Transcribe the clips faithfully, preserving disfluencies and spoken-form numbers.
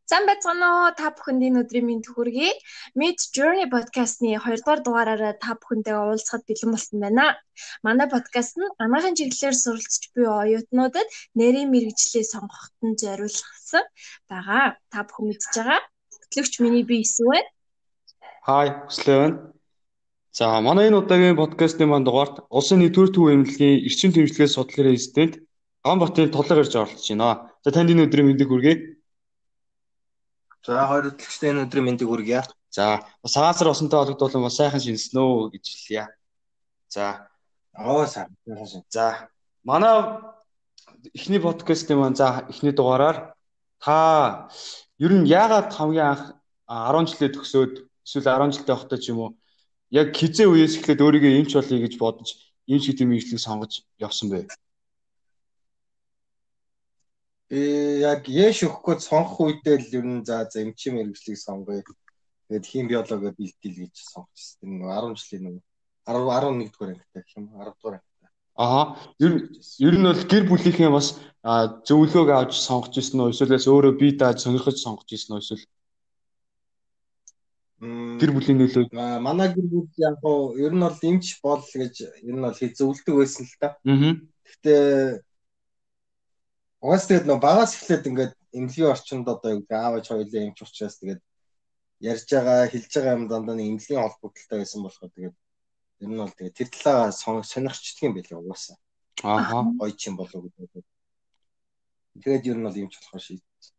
Сайн байцгаана уу та бүхэнд энэ өдрийн мэнд хүргэе. Mid Journey podcast-ны хоёрдугаар дугаараараа та бүхэнтэйгээ уулзахад бэлэн болсон байна. Манай подкаст нь анагаахын чиглэлээр суралцж буй оюутнуудад нэрийн мэргэжлээ сонгоход нь зориулсан байгаа. Та бүхэн мэдж байгаа. Хөтлөгч миний би Эсвэн. Хай, хүслээ байна. За, манай энэ удаагийн подкастын маань дугаарт улсын нэгдүгээр төв эмнэлгийн эрчим тэмцлэгээ судлалын резидент Ганбатын толгой ирж оролцож байна. За, танд энэ өдрийн мэндийг хүргэе. За, хоёр хөтлөгчтэй энэ өдрийн мэндийг хүргье. За, сагаасар усантай холбогдуулан бас сайхан шинэснэ үү гэж хэлье. За, оо сайн. За, манай эхний подкастын маань за эхний дугаараар та ер нь яагаад хамгийн анх арван жилээ төгсөөд эсвэл арван жилтэй байхдаа ч юм уу яг хизээ үеэс эхлээд өөрийгөө эмч болъё гэж бодож эмч гэдэг мэдлэгийг сонгож явсан бэ? Э яг яэш өгөхгүй сонгох үедээ л ер нь за за эмчийн мэргэжлийг сонгоё. Тэгээд хим биологиод бэлтгэл гэж сонгочихсон. Энэ арван жилийн нэг арван нэг дугаар ангитай гэх юм арав дугаар ангитай. Аа. Ер ер нь бол гэр бүлийнхээ бас зөвлөгөөг авч сонгож ирсэн үү? Эсвэл өөрөө бие дааж сонирхож сонгож ирсэн үү? Эсвэл гэр бүлийн нөлөө. Манай гэр бүл яг гоо ер нь бол эмч бол гэж ер нь бол хий зөвлөдөг байсан л та. Аа. Гэтэ уус тэгээд нөө багаас эхлээд ингээд эмнэлгийн орчинд одоо юу аав ээж хоёулаа эмч учраас тэгээд ярьж байгаа хэлж байгаа юм дандаа нэг эмнэлгийн холбогдолтой байсан болохоор тэгээд ер нь бол тэгээд тэр талаа сонирхчдаг юм байлаа угаасаа. Аа. Гоё ч юм болов уу гэдэг. Тэгээд ер нь бол эмч болохоор шийдсэн.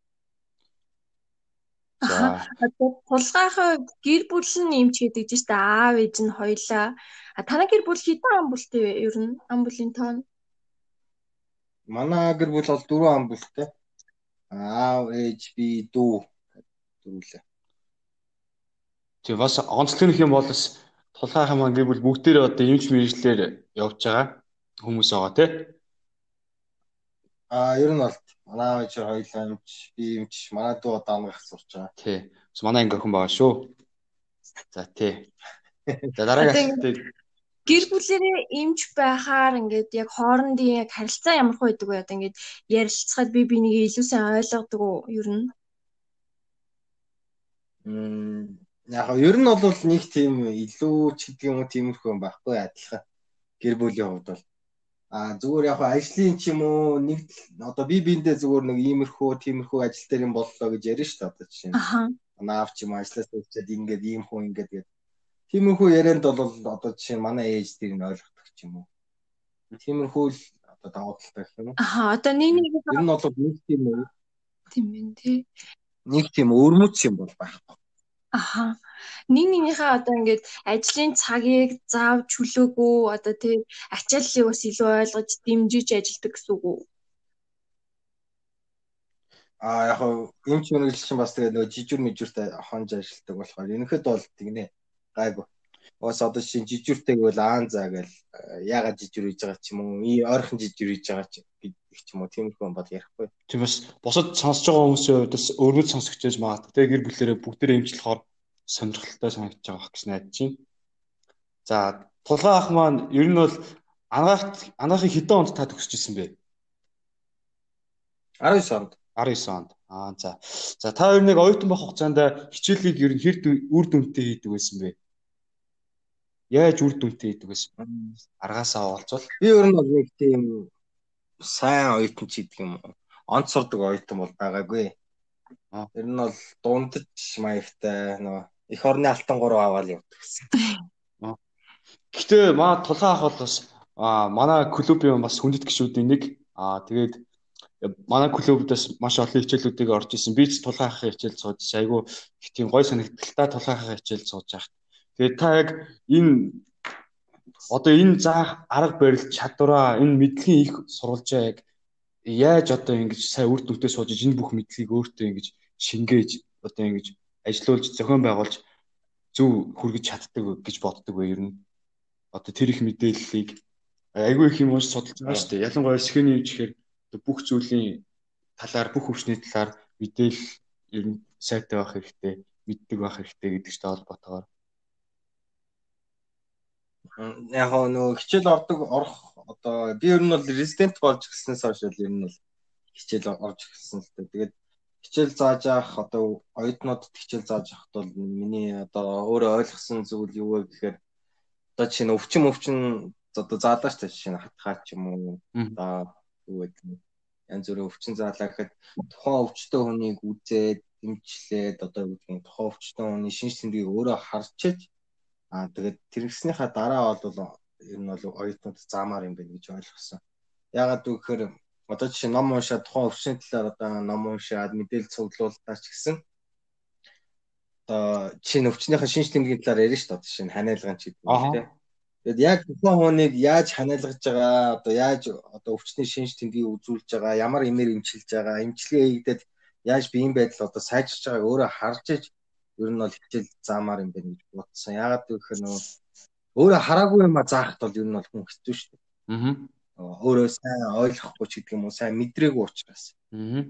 За. Тулгайхаа гэр бүл нь эмч гэдэг чинь аав ээж нь хоёлаа. А танай гэр бүл хэдэн ам бүлтэй вэ? Ер нь ам бүлийн тоон? Манай гэр бүл бол дөрвөн ам бүлтэй. Аав ээж би дүү дөрвөлээ. Тэг бас онцлог нэг юм бол бас тулгайхаа маань гэр бүл бүгдээрээ одоо эмч мэргэжлэр явж байгаа хүмүүс байгаа тий. А ер нь бол манай аав ээж хоёлаа эмч би эмч манай дүү одоо ангах сурч байгаа. Тий. Бас манай анги охин байгаа шүү. За тий. За дараагийн асуулт. Гэр бүлэрээ эмч байхаар ингээд яг хоорондын яг харилцаа ямар хөө байдаг вэ? Одоо ингээд ярилцахад би бинийгээ илүү сайн ойлгодог уу ер нь? Мм яг ер нь бол нэг тийм илүү ч гэдэг юм уу тиймэрхүү байхгүй адилхан гэр бүлийн хувьд бол а зүгээр яг ажлын ч юм уу нэг одоо би биэндээ зүгээр нэг иймэрхүү тиймэрхүү ажил дээр юм боллоо гэж ярина шүү дээ одоо жишээ нь. Аха. Наав ч юм ажлаас өвчөөд ингээд ийм хүн ингээд тэгээд тиймэрхүү ярианд бол одоо жишээ нь манай ээж дээр нь ойлгодог ч юм уу. Тиймэрхүү л одоо давуу талтай гэх юм уу. Аха одоо нэг нэг ер нь бол нэг тийм үү тийм ээ тий. Нэг тийм өрмөц юм бол байхгүй. Аха. Нэг нэгнийхээ одоо ингээд ажлын цагийг заав чөлөөгөө одоо тий ачааллыг бас илүү ойлгож дэмжиж ажилдаг гэсэн үг үү? А яг эмч мэргэжил чинь бас тэгээ нөгөө жижүүр мэжүүртэй хонж ажилтдаг болохоор ерөнхийдөө бол тэгнэ гайгүй. Бас одоо чинь жижүүртэйг бол аан заа гээл яагаад жижүүр хийж байгаа ч юм уу ий ойрхон жижүүр хийж байгаа ч гэх юм уу тиймэрхүү бол ярихгүй. Тийм бас бусад сонсож байгаа хүмүүсийн хувьд бас өөрөө сонсогч байж магадгүй те гэр бүлэрээ бүгдээрээ эмчлэхээр сонирхолтой санагдаж байгаа гэж найдаж байна. За тулгай ах маань ер нь бол анагаахт анагаахын хэдэн онд та төгсөж ирсэн бэ? арван девять онд. арван девять онд. Аа за. За та хоёр нэг оюутан байх хугацаанд хичээлийг ер нь хэр үр дүнтэй хийдэг байсан бэ? Яаж үр дүнтэй хийдэг байсан? Аргаасаа олцвол. Би ер нь бол нэг тийм сайн оюутан ч гэдэг юм. Онц сурдаг оюутан бол байгаагүй. Ер нь бол дундаж маягтай нөө эх орны алтан гурав аваад явдаг гэсэн. Гэхдээ маа тулгай ах бол бас манай клубын бас хүндэт гишүүдийн нэг. Аа тэгээд манай клубудаас маш олон хичээлүүдийг орж исэн. Би ч тулгай ахын хичээл сууж айгүй их тийм гой санагдталтай тулгай ахын хичээл сууж байхад. Тэгээд та яг энэ одоо энэ заах арга барил чадвараа энэ мэдлэгийн их сурвалжаа яг яаж одоо ингэж сая үр дүнтэй сууж энэ бүх мэдлэгийг өөртөө ингэж шингээж одоо ингэж ажилуулж зохион байгуулж зөв хүргэж чаддаг гэж боддог бай ер нь. Одоо тэр их мэдээллийг айгүй их юм унш судалж байгаа шүү дээ. Ялангуяа сэхний юм чихээр бүх зүйлийн талаар бүх өвчний талаар мэдээлэл ер нь сайтай байх хэрэгтэй, мэддэг байх хэрэгтэй гэдэг ч холбоотойгоор. Яг нөө хичээл ордог орох одоо би ер нь бол резидент болж эхэлснээс хойш ер нь бол хичээл орж эхэлсэн л дээ. Тэгээд хичээл зааж авах одоо оюутнуудад хичээл зааж авахд бол миний одоо өөрөө ойлгосон зүйл юу вэ гэхээр одоо чинь өвчин өвчин одоо заалаа шүү дээ. Жишээ нь хатгаа ч юм уу одоо юу гэдэг нь янз бүрийн өвчин заалаа гэхэд тухайн өвчтөн хүнийг үзээд дэмжлээд одоо юу гэдэг нь тухайн өвчтөн хүний шинж тэмдгийг өөрөө харж чиж аа тэгээд тэргснийхаа дараа бол ер нь бол оюутнууд заамаар юм байна гэж ойлгосон. Яагаад гэвэл одоо жишээ ном уншаад тухайн өвчний талаар одоо ном уншаад мэдээлэл цуглуулдаг ч гэсэн одоо жишээ нь өвчнийхээ шинж тэмдгийн талаар ярина шүү дээ. Жишээ нь ханиалган ч гэдэг юм тийм. Тэгэд яг тухайн хүнийг яаж ханиалгаж байгаа одоо яаж одоо өвчний шинж тэмдгийг үзүүлж байгаа ямар имээр эмчилж байгаа эмчилгээ хийгдээд яаж биеийн байдал одоо сайжирч байгааг өөрөө харж иж ер нь бол хичээл заамаар юм байна гэж бодсон. Яагаад гэвэл нөгөө өөрөө хараагүй юм а заахад бол ер нь бол хүн хэцүү шүү дээ. Аа. Өөрөө сайн ойлгохгүй ч гэдэг юм уу сайн мэдрээгүй учраас. Аа.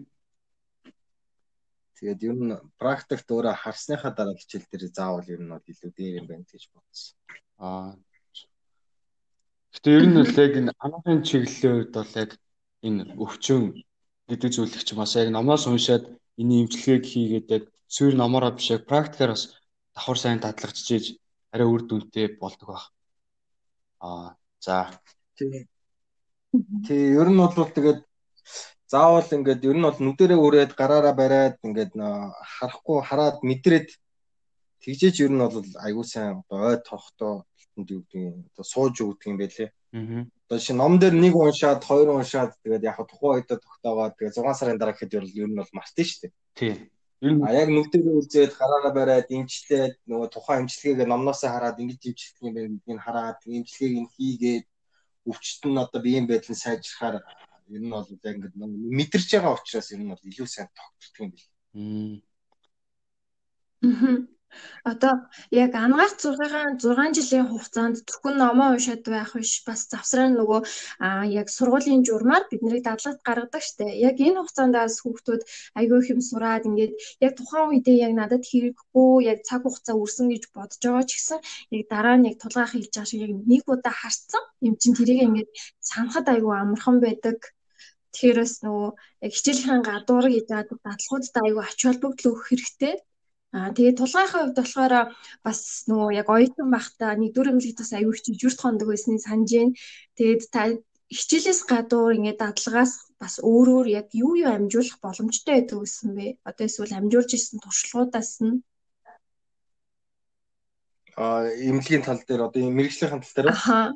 Тэгээд ер нь практикт өөрөө харсныхаа дараа хичээл дээр заавал ер нь бол илүү дээр юм байна гэж бодсон. Аа. Гэтэ ер нь л яг энэ анагаахын чиглэлийн үед бол яг энэ өвчин гэдэг зүйлийг ч бас яг номоос уншаад энэ эмчилгээг хийгээд яг сүйр номороо биш яг практикаар бас давхар сайн дадлагдчихэж арай үр дүнтэй болдог баг. Аа за. Тий. Тий ер нь бол тэгээд заавал ингээд ер нь бол нүдэрээ өрөөд гараараа бариад ингээд харахгүй хараад мэдрээд тэгжээч ер нь бол айгуу сайн одоо ой тоохтой юу гэдэг одоо сууж өгдөг юм байлээ. Аа. Одоо шин ном дээр нэг уншаад, хоёр уншаад тэгээд яг тухайн үедээ тогтоогоод тэгээд зургаан сарын дараа гэхэд ер нь бол мартын шүү дээ. Тий. Ер нь а яг нүдэрээ үзээд гараараа бариад эмчлээд нөгөө тухайн эмчилгээг номноос хараад ингэж эмчлэх юм байна гэдгийг хараад эмчилгээг нь хийгээд өвчтөн нь одоо биеийн байдлыг сайжрахаар ер нь бол яг ингэ мэдэрч байгаа учраас ер нь бол илүү сайн тогтдог юм бэл. Аа. Одоо яг анагаах зургийн зургаан жилийн хугацаанд зөвхөн номоо уншаад байх биш бас завсраа нөгөө аа яг сургуулийн журмаар биднийг дадлагад гаргадаг штэ. Яг энэ хугацаандаас хүүхдүүд айгүй их юм сураад ингээд яг тухайн үедээ яг надад хэрэггүй яг цаг хугацаа үрсэн гэж бодож байгаа ч гэсэн яг дараа нь яг тулгаах хэлж байгаа шиг яг нэг удаа харцсан юм чин тэрийг ингээд санахад айгүй амархан байдаг. Тэрээс нөгөө яг хичээлийн гадуур гэж дадлагуудад айгүй ач холбогдол өгөх хэрэгтэй. Аа тэгээд тулгаахын хувьд болохоор бас нөгөө яг оюутан байхдаа нэгдүгээр эмнэлэгт бас аюу хичээж юрт хондог байсныг санаж байна. Тэгээд та хичээлээс гадуур ингээд дадлагаас бас өөрөөр яг юу юу амжуулах боломжтой байдаг гэсэн бэ? Одоо эсвэл амжуулж ирсэн туршлагуудаас нь аа эмнэлгийн тал дээр одоо мэрэгжлийн тал дээр аа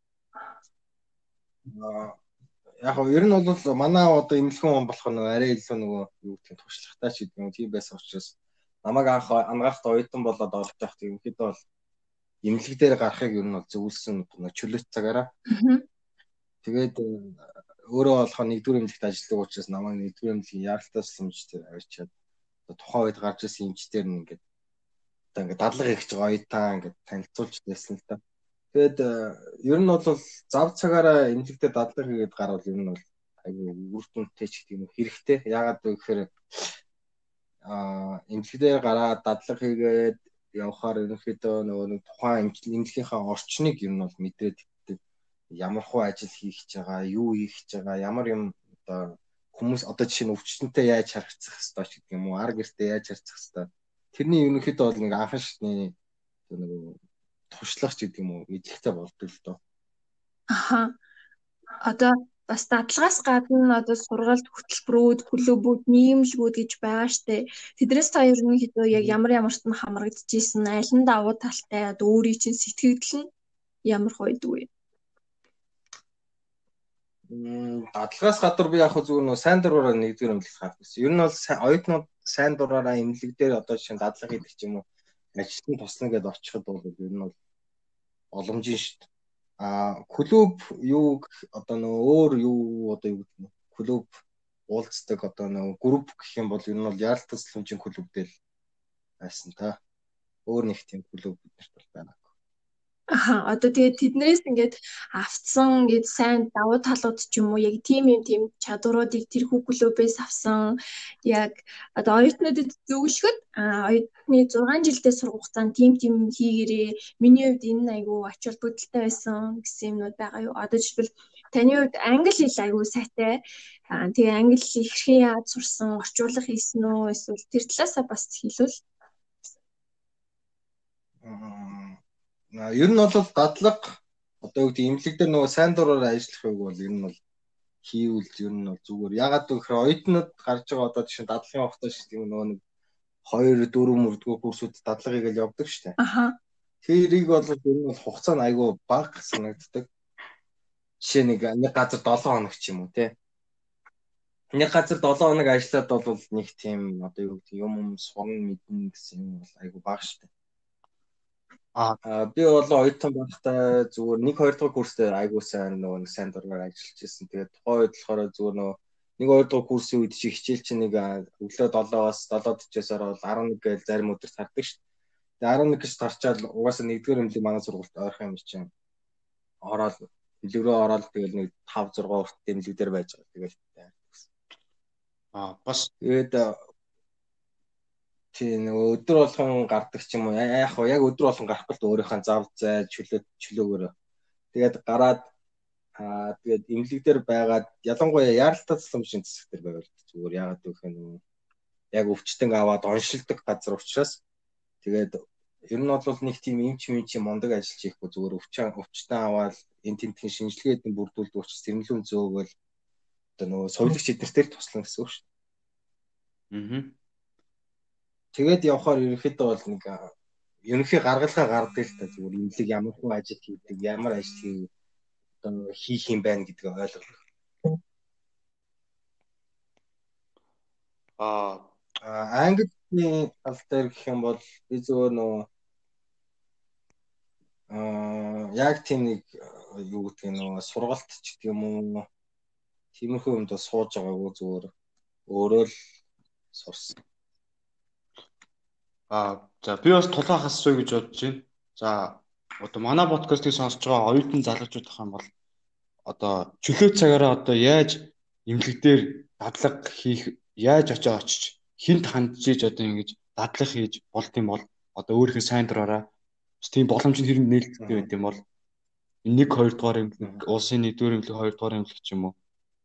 яг нь ер нь бол манай одоо эмнэлхэн хүн болох нь арай илүү нөгөө юу гэдэг туршлагатай ч гэдэг юм тийм байсан учраас намайг анх ангаахт оюутан болоод орж явах тийм ихэд бол эмнэлэг дээр гарахыг ер нь бол зөвлөсөн чөлөөт цагаараа. Тэгээд өөрөө болохоо нэгдүгээр эмнэлэгт ажилладаг учраас намайг нэгдүгээр эмнэлгийн яралтай сүмжтэй авчиад тухайн үед гарч ирсэн эмчтэр нь ингээд одоо ингээд дадлага хийж байгаа оюутан ингээд танилцуулж байсан л да. Тэгээд ер нь бол зав цагаараа эмнэлэг дээр дадлага хийгээд гарвал ер нь бол айгүй үр дүнтэй ч гэдэг юм хэрэгтэй. Яагаад гэвэл а эмчилгээ гараад дадлага хийгээд явахаар ерөнхийдөө нөгөө нэг тухайн эмчилгийнхаа орчныг ер нь бол мэдээд ямар хуу ажил хийх гэж байгаа, юу хийх гэж байгаа, ямар юм одоо хүмүүс одоо жишээ нь өвчтөнтэй яаж харьцах хэвээр ч гэдэг юм уу, ар гэртээ яаж харьцах хэвээр. Тэрний ерөнхийдөө бол нэг анхан шатны нэг туршлага ч гэдэг юм уу мэдлэгтэй болдог л доо. Аха. Одоо бас дадлагаас гадна одоо сургалт хөтөлбөрүүд, клубүүд, нийгэмлэгүүд гэж байгаа штэ. Тэдрээс та ерөнхийдөө яг ямар ямарт нь хамрагдчихсэн, аль нь давуу талтай, одоо өөрийн чинь сэтгэгдэл нь ямар хойд вэ? Мм дадлагаас гадар би яг зүгээр нөө сайн дураараа нэгдүгээр эмнэлэг харах гэсэн. Ер нь бол оюутнууд сайн дураараа эмнэлэг дээр одоо жишээ нь дадлага хийдэг ч юм уу, ажилтны туслана гэдээ очиход бол ер нь бол боломжийн штэ. А клуб юу одоо нөгөө өөр юу одоо юу гэдэг нь клуб уулздаг одоо нөгөө групп гэх юм бол ер нь бол яалтан тусламжийн клуб дээр байсан та. Өөр нэг тийм клуб биднэрт бол байна. Аха одоо тэгээд тэднээс ингээд авцсан ингээд сайн давуу талууд ч юм уу яг тийм юм тийм чадваруудыг тэр клубээс авсан яг одоо оюутнуудад зөвлөхөд оюутны зургаан жилдээ сурах хугацаанд тийм тийм хийгээрээ миний хувьд энэ айгу ач холбогдолтой байсан гэсэн юмнууд байгаа юу. Одоо жишээл Таны хувьд англи хэл аягүй сайтай. Аа тэгээ англи хэл хэрхэн яаж сурсан, орчуулга хийсэн үү? Эсвэл тэр талаасаа бас хэлвэл. Аа ер нь бол дадлага одоо юу гэдэг имлэг дээр нөгөө сайн дураар ажиллахыг бол ер нь бол хийвэл ер нь бол зүгээр. Ягаад гэвэл оюутнууд гарч байгаа одоо жишээ дадлагын хугацаа шиг тийм нөгөө нэг хоёр дөрөв мөрдгөө курсууд дадлагыг л явдаг шүү дээ. Аха. Тэрийг бол ер нь бол хугацаа нь айгүй бага санагддаг. Жишээ нэг нэг газар долоо хоног ч юм уу те. Нэг газар долоо хоног ажиллаад бол нэг тийм одоо юу гэдэг юм юм сурна мэднэ гэсэн юм бол айгүй бага шүү дээ. Аа би бол оюутан байхдаа зүгээр нэг хоёр дахь курст дээр айгүй сайн нөгөө нэг сайн дургаар ажиллаж ирсэн. Тэгээд тухайн үед болохоор зүгээр нөгөө нэг хоёр дахь курсын үед чи хичээл чинь нэг өглөө долоос долоо дөрвөөсөөр бол арван нэг гээл зарим өдөр тардаг шүү дээ. Тэгээд арван нэг гэж тарчаад угаасаа нэгдүгээр эмнэлэг манай сургуульд ойрхон юм чинь ороод эмнэлэг рүү ороод тэгэл нэг тав зургаа урт эмнэлэг дээр байж байгаа. Тэгэл аа бас тэгээд тийм нөгөө өдөр болгон гардаг ч юм уу яг яг өдөр болгон гарахгүй л өөрийнхөө зав зай чөлөө чөлөөгөөр тэгээд гараад аа тэгээд эмнэлэг дээр байгаад ялангуяа яаралтай засламжийн засаг дээр байвал зүгээр яагаад гэвэл нөгөө яг өвчтөн аваад оншилдог газар учраас тэгээд ер нь бол нэг тийм эмч мэмч мондөг ажиллаж хийхгүй зүгээр өвчтөн өвчтөн аваад энэ тентгийн шинжилгээнд нь бүрдүүлдэг учраас тэрнлүүн зөөгөл одоо нөгөө соёлогч эднэртэй туслана гэсэн үг шүү. Аа. Тэгээд явхаар ерөнхийдөө бол нэг ерөнхий гаргалгаа гардаг л та зүгээр имлэг ямар хүн ажил хийдэг, ямар ажил одоо хийх юм байна гэдгийг ойлгох. Аа англи тал дээр гэх юм бол би зөвөр нөө аа яг тийм нэг юу гэдэг нөө сургалт ч гэдэг юм уу тиймэрхүү юмд сууж байгаагүй зөвөр өөрөө л сурсан. Аа за би бас тулаах асууя гэж бодож байна. За одоо манай подкастыг сонсож байгаа оюутан залуучууд ах юм бол одоо чөлөө цагаараа одоо яаж эмнэлэг дээр дадлага хийх, яаж очиж очиж хинт хандж ийж одоо ингэж дадлага хийж болт юм бол одоо өөрийнхөө сайн дураараа тийм боломж нь хэрэг нээлттэй байт юм бол нэг хоёр дугаар эмнэлэг, улсын нэгдүгээр эмнэлэг, хоёр дугаар эмнэлэг ч юм уу.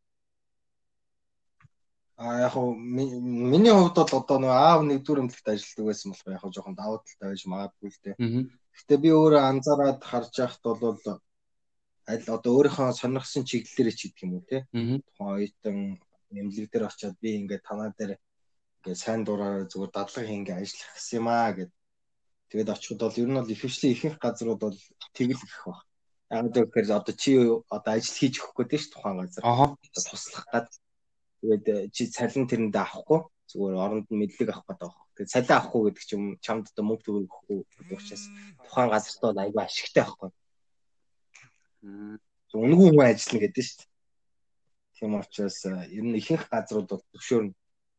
А яг хуу миний хувьд бол одоо нэг аав нэгдүгээр эмнэлэгт ажилладаг байсан болохоор яг жоохон давуу талтай байж магадгүй л дээ. Гэтэ би өөрөө анзаараад харж байхад бол аль одоо өөрийнхөө сонирхсан чиглэлээр ч гэдэг юм уу те. Тухайн оюутан эмнэлэг дээр очиод би ингээд танаа дээр ингээд сайн дураараа зүгээр дадлага хийгээ ажиллах гэсэн юм аа гэд. Тэгээд очиход бол ер нь бол ихэвчлэн ихэнх газрууд бол тэгэл гэх баг. Яг тэгэхээр одоо чи одоо ажил хийж өгөх гэдэг ш тухайн газар. Туслах гад. Тэгээд чи цалин тэрэндээ авахгүй зүгээр оронд нь мэдлэг авах гэдэг байна. Тэгээд цалин авахгүй гэдэг чинь чамд одоо мөнгө төгрөхгүй учраас тухайн газарт бол аюу ашигтай байхгүй. Үнэгүй хүн ажиллана гэдэг шүү дээ. Тийм учраас ер нь ихэнх газрууд бол зөвшөөрнө.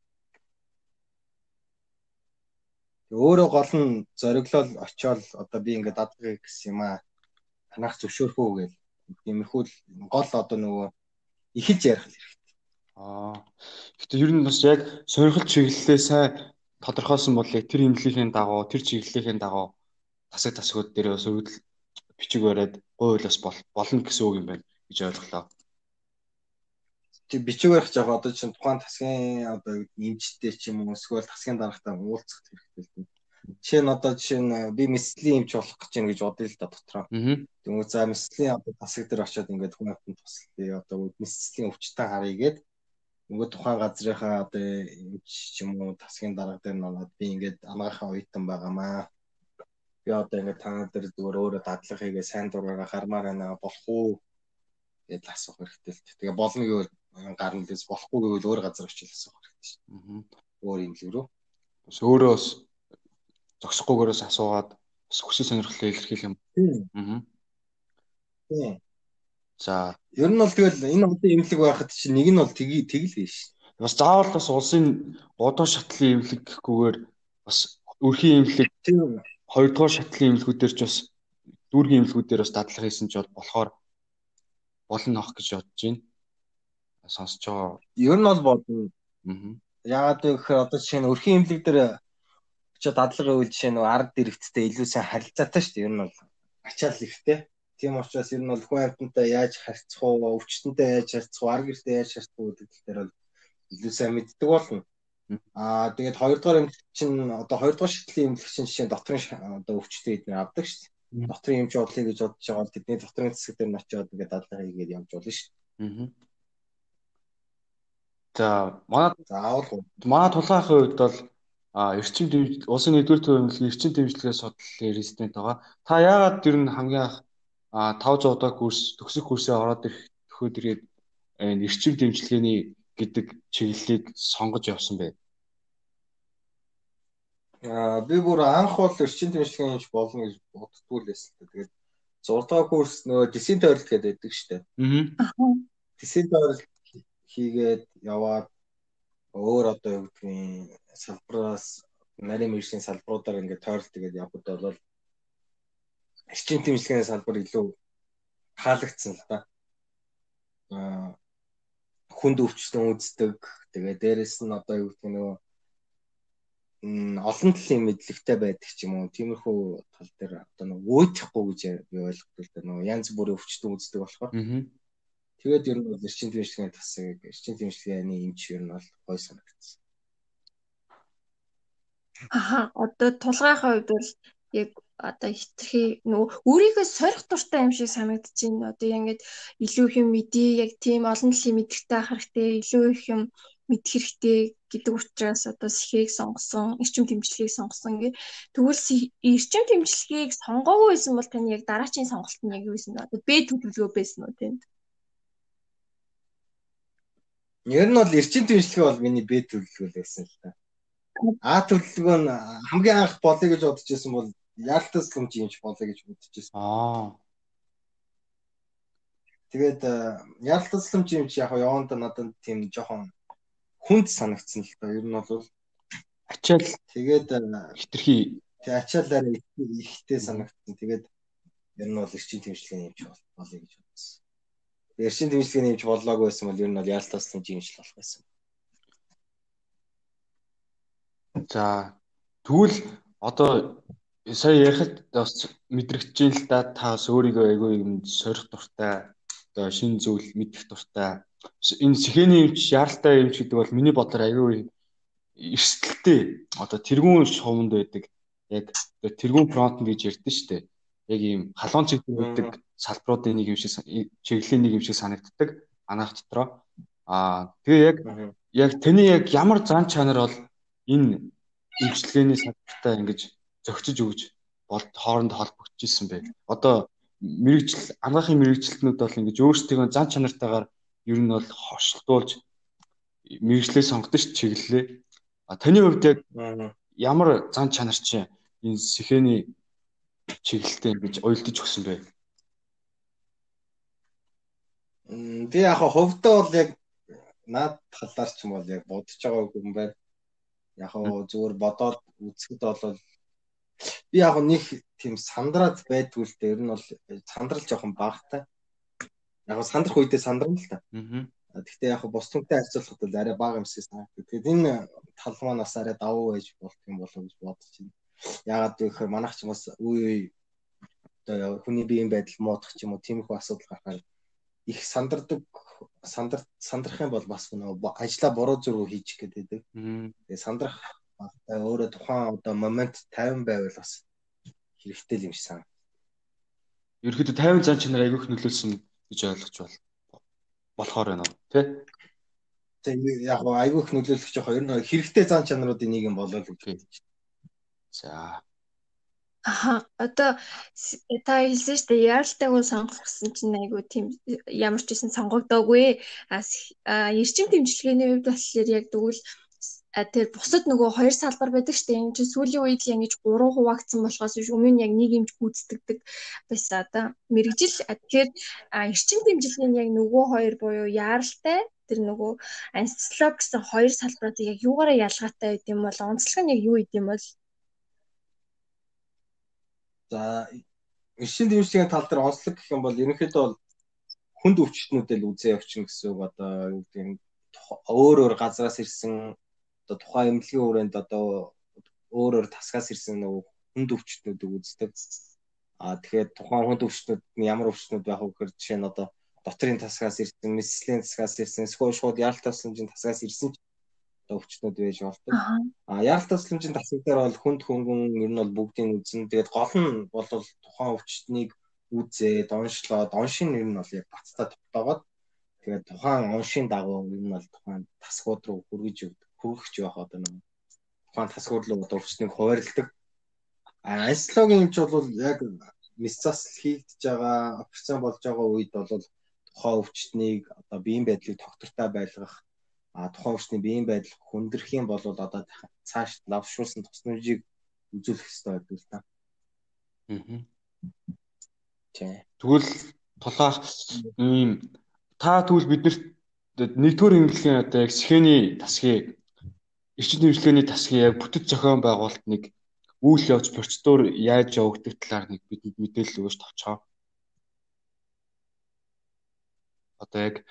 Өөрөө гол нь зориглол очиод одоо би ингээд дадлага гэсэн юм аа. Танах зөвшөөрөх үү гэл. Тиймэрхүү гол одоо нөгөө ихэлж ярих хэрэгтэй. Аа. Гэхдээ ер нь бас яг сонирхол чиглэлээ сайн тодорхойлсон бол яг тэр эмнэлгийн дагуу, тэр чиглэлийн дагуу тасаг тасгууд дээр бас өвдөл бичиг бариад гуйл бас болно гэсэн үг юм байна гэж ойлголоо. Тэг бичиг барих жаа одоо чинь тухайн тасгийн одоо эмчтэй ч юм уу эсвэл тасгийн дарагтай уулзах хэрэгтэй л дээ. Жишээ нь одоо жишээ нь би мэслийн эмч болох гэж байна гэж бодъё л да дотроо. Тэгвэл за мэслийн одоо тасаг дээр очиод ингээд хүн амтнд туслая одоо мэслийн өвчтөн харъя гээд нөгөө тухайн газрынхаа одоо эмч ч юм уу тасгийн дарга дээр нанаад би ингээд анагаахаа оюутан байгаамаа. Би одоо ингээд танаа дээр зүгээр өөрөө дадлага хийгээ сайн дураараа гармаар байна болох уу гэдээ асуух хэрэгтэй л. Тэгээ болно гэвэл гарна лээс болохгүй гэвэл өөр газар очиж асуух хэрэгтэй шээ. Аа. Өөр юм л рүү. Бас өөрөө бас зогсохгүйгээрээс асуугаад бас хүсэл сонирхлоо илэрхийлэх юм. Аа. Тийм. За, ер нь бол тэгэл энэ хотын эмнэлэг байхад чинь нэг нь бол тгий тэгэл биш. Бас заавал бас улсын годоо шатлын эмнэлэг гэхгүйгээр бас өрхийн эмнэлэг хоёрдугаар шатлын эмнэлгүүдээр ч бас дүүргийн эмнэлгүүдээр бас дадлага хийсэн ч болохоор болно авах гэж бодож байна. Сонсож байгаа. Ер нь бол бодно. Аа. Яагаад гэвэл одоо жишээ нь өрхийн эмнэлэг дээр очиод дадлага үйл жишээ нь ард иргэдтэй илүү сайн харилцаатай шүү дээ. Ер нь бол ачаал ихтэй. Тийм учраас ер нь бол хүн амьтантай яаж харьцах уу, өвчтөнтэй яаж харьцах уу, ар гэртэй яаж харьцах уу гэдэг дээр бол илүү сайн мэддэг болно. Аа тэгээд хоёрдугаар эмнэлэг чинь одоо хоёрдугаар шатны эмнэлэг чинь жишээ нь дотрын одоо өвчтөд эдгээр авдаг шүү дээ. Дотрын эмч бодлыг гэж бодож байгаа бол тэдний дотрын засаг дээр нь очиод ингээд дадлага хийгээд явж болно шүү дээ. За манай заавал манай тулгаахын хувьд бол эрчим дэмжлэг улсын нэгдүгээр төвийн эмнэлгийн эрчим дэмжлэгээ судлалын резидент байгаа. Та яагаад ер нь хамгийн анх тавж удаа курс төгсөх курсээ ороод ирэх төхөөд ирээд эрчим дэмжлэгээний гэдэг чиглэлийг сонгож явсан бэ? Аа би бүр анх бол эрчим дэмжлэгийн юмч болно гэж боддгүй л байсан. Тэгээд зураг дахь курс нөгөө дисийн тойролт гэдэг байдаг шүү дээ. Аа. Дисийн тойролт хийгээд яваад өөр одоо юу гэдгийг салбараас нарийн мэргэжлийн салбаруудаар ингээд тойролт тэгээд явхад бол эрчим дэмжлэгийн салбар илүү хаалгацсан л да. Аа хүнд өвчтөн үздэг. Тэгээд дээрэс нь одоо юу гэдгийг нөгөө олон талын мэдлэгтэй байдаг ч юм уу. Тиймэрхүү тал дээр одоо нөгөө уйдахгүй гэж би ойлгодог л да. Нөгөө янз бүрийн өвчтөн үздэг болохоор. Тэгээд ер нь бол эрчим дэмжлэгийн тасаг, эрчим дэмжлэгийн эмч ер нь бол гой санагдсан. Аа одоо тулгаахын хувьд бол яг одоо хитрхи нөгөө өөрийгөө сорих дуртай юм шиг санагдаж байна. Одоо ингээд илүү их юм мэдээ, яг тийм олон талын мэдлэгтэй харахтай, илүү их юм мэдэх хэрэгтэй гэдэг учраас одоо сэхийг сонгосон, эрчим дэмжлэгийг сонгосон гэ. Тэгвэл эрчим дэмжлэгийг сонгоогүй байсан бол таны яг дараачийн сонголт нь яг юу байсан бэ? Одоо Б төлөвлөгөө байсан уу тэнд? Ер нь бол эрчим дэмжлэг бол миний Б төлөвлөгөө байсан л та. А төлөвлөгөө нь хамгийн анх болъё гэж бодож байсан бол яалтан тасламж юмч болъё гэж бодож байсан. Аа. Тэгээд яалтан тасламж юмч яг яванда надад тийм жоохон хүнд санагдсан л та. Ер нь бол ачаал тэгээд хитрхи тэг ачаалаар ихтэй санагдсан. Тэгээд ер нь бол эрчим дэмжлэгийн юмч болъё гэж бодсон. Эрчим дэмжлэгийн юмч боллоогүй байсан бол ер нь бол яалтан тасламж юмч л болох байсан. За тэгвэл одоо сая ярихад бас мэдрэгдэж байна л да, та бас өөрийгөө айгүй юм сорих дуртай, одоо шинэ зүйл мэдэх дуртай. Энэ сэхээний эмч, яралтай эмч гэдэг бол миний бодлоор айгүй эрсдэлтэй, одоо тэргүүн шовонд байдаг. Яг тэргүүн фронт гэж ярьдэн шүү дээ. Яг ийм халуун чиглэл байдаг салбаруудын нэг юм шиг, чиглэлийн нэг юм шиг санагддаг анаах дотроо. Аа тэгээ яг яг таны яг ямар зан чанар бол энэ эмчилгээний салбартай ингэж зохицож өгж бол хооронд холбогдож исэн бэ. Одоо мэрэгжил анагаахын мэрэгчлэтнүүд бол ингэж өөрсдөө зан чанартайгаар ер нь бол хошлуулж мэрэгчлээ сонгодог чиглэлээ. А таны хувьд яг ямар зан чанар чи энэ сэхээний чиглэлтэй ингэж уялдаж өгсөн бэ? Би яг хувьдаа бол яг наад талаар ч юм бол яг бодож байгаа юм байна. Яг зүгээр бодоод үзэхэд бол би яг нэг тийм сандраад байдгүй л дээ. Ер нь бол сандрал жоохон багтай. Яг сандрах үедээ сандрал л та. Гэхдээ яг бус түнтэй харьцуулахад бол арай бага юмсыг санагдав. Тэгээд энэ тал манаас арай давуу байж болох юм болов гэж бодож байна. Яагаад гэвэл манайх ч бас үе үе одоо хүний биеийн байдал муудах ч юм уу тиймэрхүү асуудал гарахаар их сандардаг сандар сандрах юм бол бас нөгөө ажлаа буруу зүрүү хийж гэдэг. Тэгээд сандрах өөрөө тухайн одоо момент тайван байвал бас хэрэгтэй юм шиг санагдав. Ерөнхийдөө тайван зан чанар айгүйх нөлөөлсөн гэж ойлгож байна. Болохоор байна уу тий? Тэгээ яг айгүйх нөлөөлөх жоохоо ер нь хэрэгтэй зан чанаруудын нэг юм болоо л гэж бодож. За. Аа одоо та хэлсэн шүү дээ яралтай хүн сонгох гэсэн чинь айгүй тийм ямар ч гэсэн сонгогдоогүй. А эрчим дэмжлэгээний хувьд болохоор яг тэгвэл тэр бусад нөгөө хоёр салбар байдаг шүү дээ. Энэ чинь сүүлийн үед л ингэж гурван хуваагдсан болохоос өмнө нь яг нэг юмч гүйцэтгэдэг байсан одоо мэрэгжил. Тэгэхээр эрчим дэмжлэгийн яг нөгөө хоёр буюу яралтай тэр нөгөө анцлог гэсэн хоёр салбарыг яг юугаараа ялгаатай байд юм бол онцлог нь яг юу байд юм бол за эрчим дэмжлэгийн тал дээр онцлог гэх юм бол ерөнхийдөө бол хүнд өвчтнүүдээ л үзээ явчихна гэсэн үг. Одоо юу гэдэг нь өөр өөр газраас ирсэн одоо тухайн эмнэлгийн хүрээнд одоо өөр өөр тасгаас ирсэн нөгөө хүнд өвчтнүүдийг үздэг. Аа тэгэхээр тухайн хүнд өвчтнүүд нь ямар өвчтнүүд байх вэ гэхээр жишээ нь одоо дотрийн тасгаас ирсэн, мэслийн тасгаас ирсэн, эсвэл шууд яарал тасламжийн тасгаас ирсэн өвчтнүүд байж болдог. Аа яарал тасламжийн тасаг дээр бол хүнд хөнгөн ер нь бол бүгдийн үзэн. Тэгээд гол нь бол тухайн өвчтнийг үзээд, онцлоод, оншин ер нь бол яг бацтай тогтоогоод тэгээд тухайн оншин дагуу ер нь бол тухайн тасгууд руу хүргэж хүргэж явах одоо нэг тухайн тасгууд руу одоо өвчтнийг хуваарилдаг. Аа ансологийн эмч бол яг мэс засал хийгдэж байгаа, операцийн болж байгаа үед бол тухайн өвчтнийг одоо биеийн байдлыг тогтвортой байлгах, а тухайн өвчтний биеийн байдал хүндрэх юм бол одоо цааш лавшруулсан тусламжийг үзүүлэх хэрэгтэй байдаг л та. Аа. Тийм. Тэгвэл тулгаах ийм та тэгвэл биднэрт нэгдүгээр эмнэлгийн одоо яг схений тасгийн эрчим тэмцлэгээний тасгийн яг бүтэц зохион байгуулалтныг үйл явц процедур яаж явагддаг талаар нэг бидэнд мэдээлэл өгөөч тавчаа. Одоо яг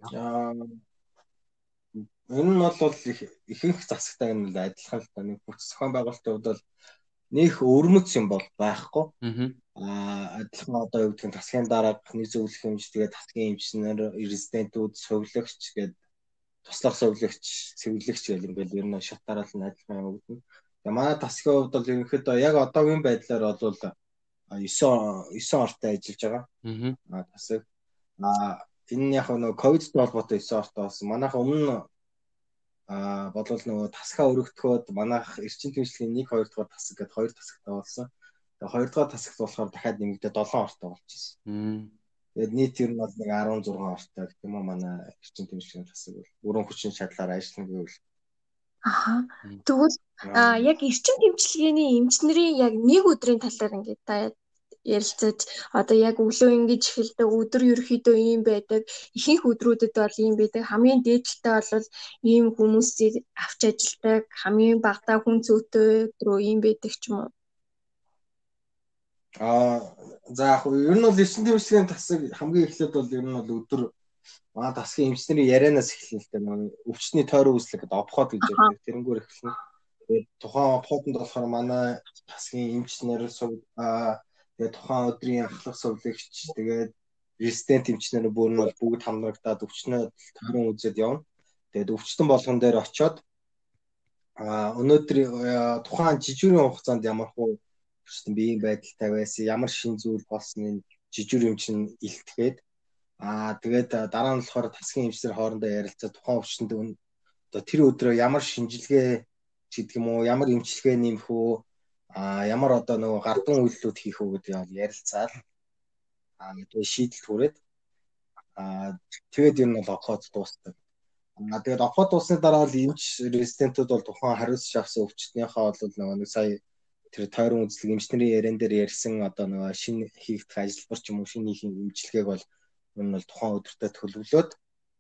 энэ нь бол ихэнх засагтай юм л адилхан л та. Нэг бүтэц зохион байгуулалтын хувьд бол нөх өрмөц юм бол байхгүй. Аа адилхан одоо юу гэдэг нь тасгийн дараагны зөвлөх хэмж тэгээд тасгийн эмчнэр, резидентүүд, совилогч гэдэг туслах совилогч, цэвэрлэгч гэл ингээл ер нь шатаараа л адилхан юм өгдөн. Тэгээ манай тасгийн хувьд бол ерөнхийдөө яг одоогийн байдлаар бол девять ортой ажиллаж байгаа. Аа тасаг. Аа энэ яг нөгөө ковидтэй холбоотой девять ортой болсон. Манайх өмнө аа бодвол нөгөө тасгаа өргөдөхөд манайх эрчим тэмцлийн нэг хоёр дахь тасаг гэдэг хоёр тасагтай болсон. Тэгээ хоёр дахь тасагт болохоор дахиад нэмэгдээд долоон ортой болчихсон. Тэгээд нийт ер нь бол нэг дөрвөн ортой гэх юм уу манай эрчим тэмцлийн тасаг бол өрөн хүчин чадлаар ажиллана гэвэл. Аха. Тэгвэл яг эрчим тэмцлэгээний эмчнэрийн яг нэг өдрийн талаар ингээд та ярилцаж одоо яг өглөө ингэж эхэлдэг өдөр ерөөхдөө ийм байдаг ихэнх өдрүүдэд бол ийм байдаг хамгийн дээдэлтэй бол ийм хүмүүсийг авч ажилдаг хамгийн багтаа хүн зүйтэй рүү ийм байдаг ч юм уу. Аа за яг ер нь бол эрчим тэмцлийн тасаг хамгийн эхлээд бол ер нь бол өдөр манай тасгийн эмчнэрийн ярианаас эхэлнэ л дээ. Өвчтний тойрон үүслэг гэдэг обход гэж ярьдаг. Тэрнгүүр эхэлнэ. Тэгээд тухайн обходонд болохоор манай тасгийн эмчнэр аа тэгээд тухайн өдрийн ахлах совилогч тэгээд резидент эмчнэр бүр нь бол бүгд хамрагдаад өвчнөө тойрон үзээд явна. Тэгээд өвчтөн болгон дээр очиод аа өнөөдөр тухайн жижигхэн хугацаанд ямар хуу өвчтөн биеийн байдалтай байсан, ямар шин зүйл болсныг жижигхэн эмч нь илтгэхэд аа тэгээд дараа нь болохоор тасгийн эмчнэр хоорондоо ярилцаад тухайн өвчтөнд одоо тэр өдрөө ямар шинжилгээ гэдэг юм уу, ямар эмчилгээ нэмэх үү, а ямар одоо нөгөө гардун үйлдэлүүд хийх үү гэдэг ярилцаад аа тэгээд шийдэлт хүрээд аа тэгээд ер нь бол обход дуустав. Аа тэгээд обход дуусны дараа бол эмч резидентүүд бол тухайн хариуцж авсан өвчтнийхээ бол нөгөө нэг сая тэр тойрон үзлэг эмчнэрийн яриан дээр ярьсан одоо нөгөө шинэ хийгдэх ажилбар ч юм уу шинэ хийх эмчилгээг бол энэ бол тухайн өдөртөө төлөвлөөд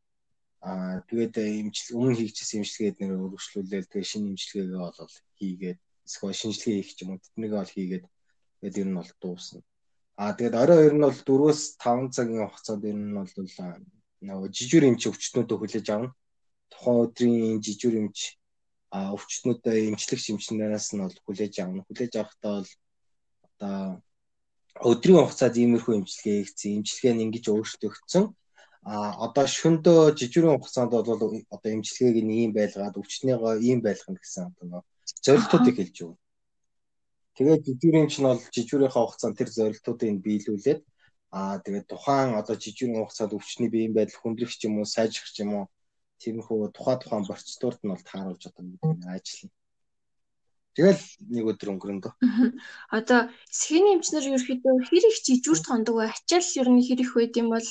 аа тэгээд эмчил өмнө хийгдсэн эмчилгээд нэр өргөжлүүлээл тэгээд шинэ эмчилгээгээ бол хийгээд эсвэл шинжилгээ хийх ч юм уу тэднийг бол хийгээд тэгээд ер нь бол дуусна. Аа тэгээд орой ер нь бол дөрвөөс таван цагийн хугацаанд ер нь бол нөгөө жижигэр эмч өвчтнүүдөө хүлээж авна. Тухайн өдрийн жижигэр эмч аа өвчтнүүдээ эмчлэгч эмчнээс нь бол хүлээж авна. Хүлээж авахдаа бол одоо өдрийн хугацаанд иймэрхүү эмчилгээ хийгдсэн, эмчилгээ нь ингэж өөрчлөгдсөн. А одоо шөндөө жижигхэн хугацаанд бол одоо эмчилгээг нь ийм байлгаад өвчтнийгоо ийм байлгана гэсэн одоо зорилтуудыг хэлж өгнө. Тэгээд жижигхэн эмч нь бол жижигхэнийхээ хугацаанд тэр зорилтуудыг биелүүлээд аа тэгээд тухайн одоо жижигхэн хугацаанд өвчтний биеийн байдал хүндрэх ч юм уу, сайжрах ч юм уу тиймэрхүү тухайн тухайн процедурд нь бол тааруулж одоо ажиллана. Тэгэл нэг өдөр өнгөрөн дөө. Одоо схений эмчнэр ерөөхдөө хэр их жижигүрт хондог вэ? Ачаал ер нь хэр их байд юм бол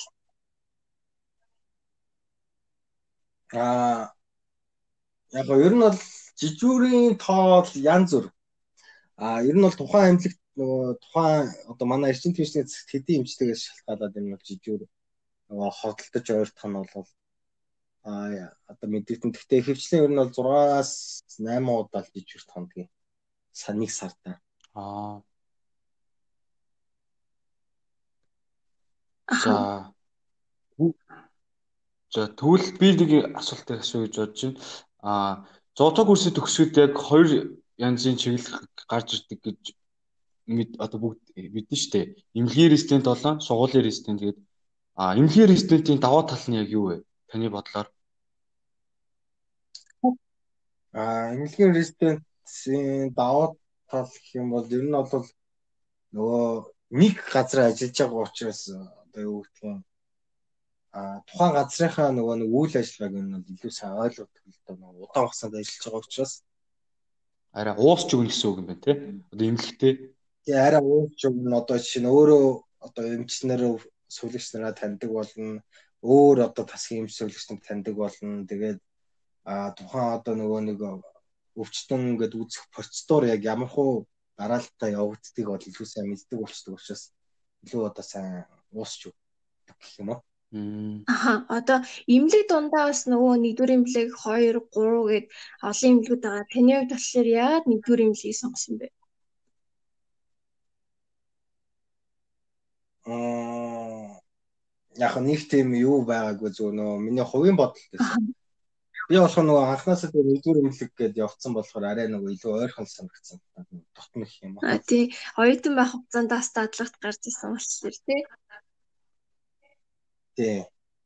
Аа яг ер нь бол жижигүүрийн тоо янз бүр. Аа ер нь бол тухайн эмнэлэгт нөгөө тухайн одоо манай эрчим төвчний хэдийн эмчтэйгээс шалтгаалаад энэ бол жижигүүр нөгөө худалдаж ойртох нь бол аа одоо мэдэгдэн. Гэхдээ хөвчлэн ер нь бол зургаас найман удаа жижигүүрт хондгийг саныг сартаа. Аа. За. За тэгвэл би нэг асуултыг асууя гэж бодож байна. Аа, зоотог курсыг төгсгөд яг хоёр янзын чиглэл гарч ирдэг гэж одоо бүгд мэднэ шүү дээ. Эмнэлгийн резидент болон сургуулийн резидент гэдэг. А эмнэлгийн резидентийн даваа тал нь яг юу вэ? Таны бодлоор? А эмнэлгийн резидентийн даваа тал гэх юм бол ер нь бол нөгөө нэг газар ажиллаж байгаа учраас одоо юу гэх юм а тухайн газрынхаа нөгөө нэг үйл ажиллагааг ер нь илүү сайн ойлгодог л доо нөгөө удаан хугацаанд ажиллаж байгаа учраас арай уусч өгнө гэсэн үг юм байна тий. Одоо эмнэлэгтэй. Тэгээ арай уусч өгнө одоо жишээ нь өөрөө одоо эмчнэр сүлэгч нараа таньдаг болно. Өөр одоо тасгийн эмч сүлэгчнэр таньдаг болно. Тэгээд а тухайн одоо нөгөө нэг өвчтөн ингээд үүсэх процедур яг ямар хуу дараалтаа явагддгийг бол илүү сайн мэддэг болчдөг учраас илүү одоо сайн уусч өгдөг гэх юм уу. Аха одоо эмнэлэг дундаа бас нөгөө нэгдүгээр эмнэлэг хоёр гурав гээд олон эмнэлгүүд байгаа. Таны хувьд болохоор яагаад нэгдүгээр эмнэлгийг сонгосон бэ? Аа яг нэг тийм юу байгаагүй зөв нөгөө миний хувийн бодол гэсэн. Би болох нөгөө анхнаасаа тэр нэгдүгээр эмнэлэг гээд явцсан болохоор арай нөгөө илүү ойрхон санагдсан. Дотно гэх юм аа. Тий, оюутан байх хугацаанд бас дадлагт гарч ирсэн болчихлоо тий. Тий.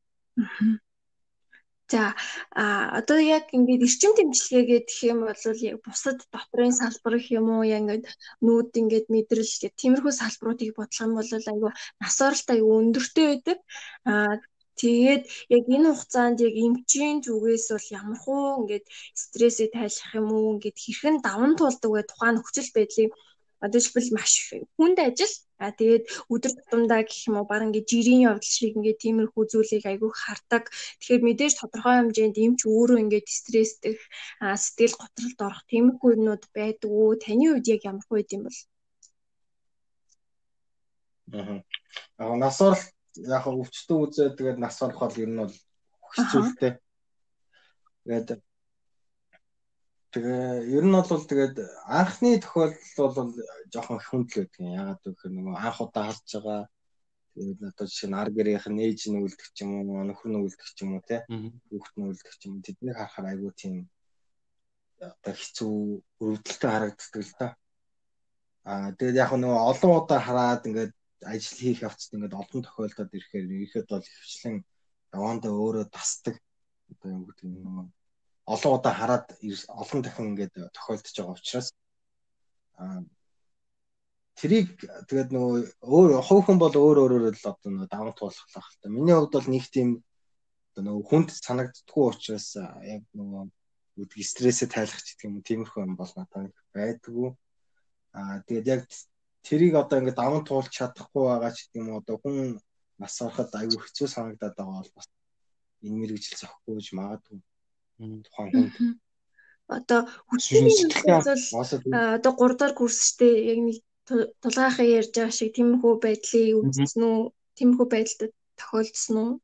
За а одоо яг ингээд эрчим тэмчилгээ гэх юм бол яг бусад доторын салбар гэх юм уу яг ингээд нүүд ингээд мэдрэл гэх тиймэрхүү салбаруудыг бодлох юм бол айгүй нас оролт айгүй өндөртэй байдаг. А тэгээд яг энэ хугацаанд яг эмчийн зүгээс бол ямар хуу ингээд стрессээ тайлах юм уу ингээд хэрхэн даван туулдаг вэ тухайн нөхцөл байдлыг одоо жишээл маш хүнд ажил а тэгээд өдөр тутамдаа гэх юм уу баг ингээд жирийн явдал шиг ингээд тиймэрхүү зүйлийг айгүй хардаг. Тэгэхээр мэдээж тодорхой хэмжээнд эмч өөрөө ингээд стрессдэх сэтгэл готролд орох тиймэрхүү юмнууд байдаг уу? Таны хувьд яг ямар хөө юм бол? Аа. Аа нас оролт яг өвчтөн үзээ тэгээд нас орох бол ер нь бол хэцүүлтэй. Тэгээд Тэгээ ер нь бол тэгээд анхны тохиолдол бол жоохон хүндэл байдаг юм. Ягаад гэвэл нөгөө анх удаа харж байгаа тэгээд одоо жишээ нь ар гэрийнх нь ээж нь үлдэх ч юм уу, нөхөр нь үлдэх ч юм уу те. Хүүхэд нь үлдэх ч юм уу. Тэднийг харахаар айгүй тийм одоо хэцүү өрөвдөлтөй харагддаг л та. Аа тэгээд яг нөгөө олон удаа хараад ингээд ажил хийх явцад ингээд олон тохиолдолд ирэхээр ирэхэд бол хвчлэн явандаа өөрөө тасдаг. Одоо юм гэдэг нь олон удаа хараад олон дахин ингээд тохиолдож байгаа учраас аа тэрийг тэгээд нөгөө өөр хувьхан бол өөр өөрөөр л одоо нөгөө даван туулах л та. Миний хувьд бол нэг тийм одоо нөгөө хүнд санагддаггүй учраас яг нөгөө үүдг стрессээ тайлах гэдэг юм тиймэрхүү юм бол надад байдаггүй. Аа тэгээд яг тэрийг одоо ингээд даван туулж чадахгүй байгаа ч гэдэг юм одоо хүн нас ороход аюу хэцүү санагдаад байгаа бол бас энэ мэрэгжил зохихгүй гэж магадгүй. Тухайн хүнд одоо хүчний бол одоо гурав дахь курстэй яг нэг тулгайхаа ярьж байгаа шиг тиймэрхүү байдлыг үзсэн үү? Тиймэрхүү байдалд тохиолдсон уу?